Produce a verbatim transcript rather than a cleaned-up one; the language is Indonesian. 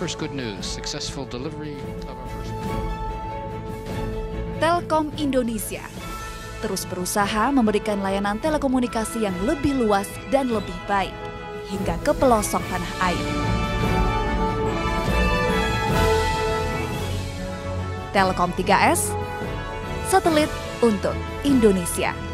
first good news, successful delivery of our first. Telkom Indonesia terus berusaha memberikan layanan telekomunikasi yang lebih luas dan lebih baik hingga ke pelosok tanah air. Telkom tiga S, satelit untuk Indonesia.